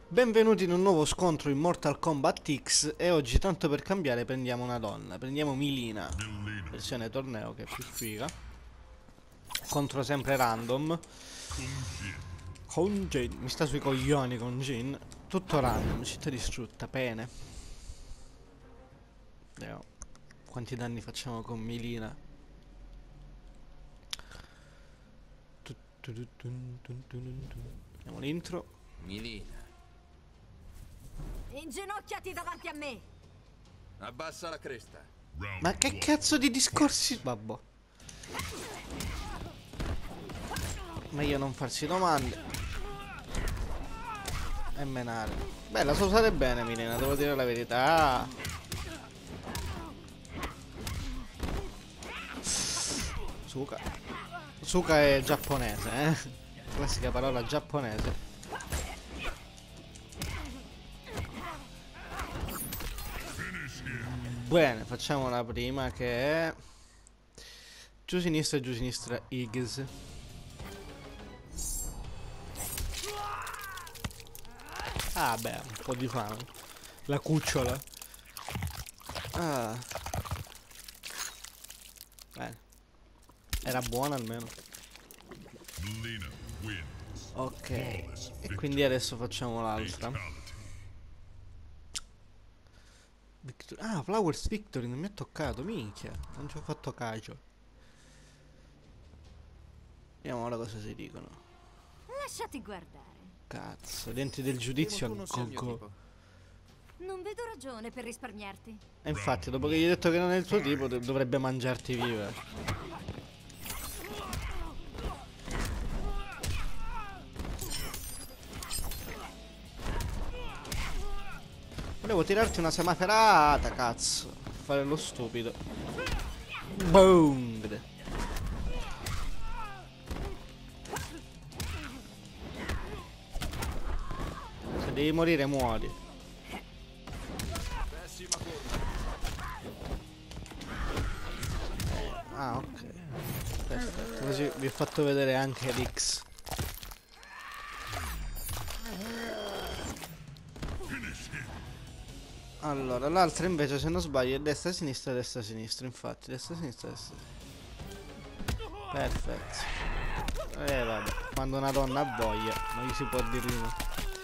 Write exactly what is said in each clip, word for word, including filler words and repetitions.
Benvenuti in un nuovo scontro in Mortal Kombat X e oggi, tanto per cambiare, prendiamo una donna. Prendiamo Mileena, versione torneo, che è più figa. Contro sempre random. Con Jin, mi sta sui coglioni con Jin. Tutto random, città distrutta, pene. Vediamo quanti danni facciamo con Mileena. Vediamo l'intro. Mileena, Inginocchiati davanti a me! abbassa la cresta. Ma che cazzo di discorsi? Vabbè. Meglio non farsi domande e menare. Beh, la so usare bene Mileena, devo dire la verità. Suka. Suka è giapponese, eh? Classica parola giapponese. Bene, facciamo la prima che è giù sinistra, giù sinistra, Iggs. Ah beh, un po' di fame. La cucciola. Ah. Bene. Era buona almeno. Ok. E quindi adesso facciamo l'altra. Victor ah, Flowers Victory, non mi ha toccato, minchia. Non ci ho fatto cacio. Vediamo ora cosa si dicono. Lasciati guardare. Cazzo, denti del giudizio a Temo tu non sia il mio gogo. tipo. Non vedo ragione per risparmiarti. E infatti, dopo che gli hai detto che non è il tuo tipo, dov- dovrebbe mangiarti viva. Volevo tirarti una semaferata, cazzo. Fare lo stupido. Boom. Se devi morire, muori. Pessima forma. Ah, ok. Perfetto. Così vi ho fatto vedere anche l'X. Allora, l'altra invece, se non sbaglio, è destra, sinistra, destra, sinistra. Infatti, destra, sinistra, destra. Perfetto. Eh, vabbè. Quando una donna ha voglia, non gli si può dire di no.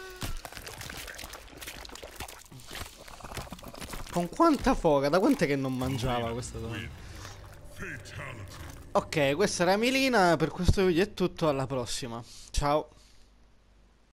Con quanta foga? Da quant'è che non mangiava questa donna? Ok, questa era Mileena. Per questo video è tutto. Alla prossima. Ciao.